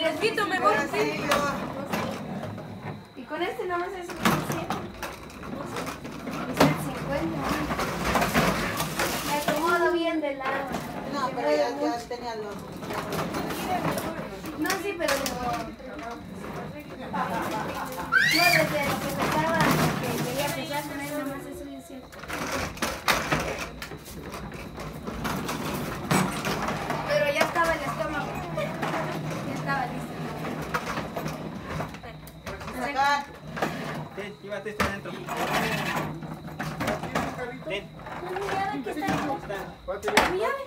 fresquito mejor. Sí, Y con este nomás es 100. Es el 50. Me acomodo bien de lado. no, pero ya tenía los... No, sí, pero no, desde lo que pensaba que quería pesar tener nomás eso es cierto. Pero ya estaba el estómago. Ya estaba listo. Sacar. Ten, llévate este adentro. Ten. Mi llave, ¿qué está ahí? Mi llave.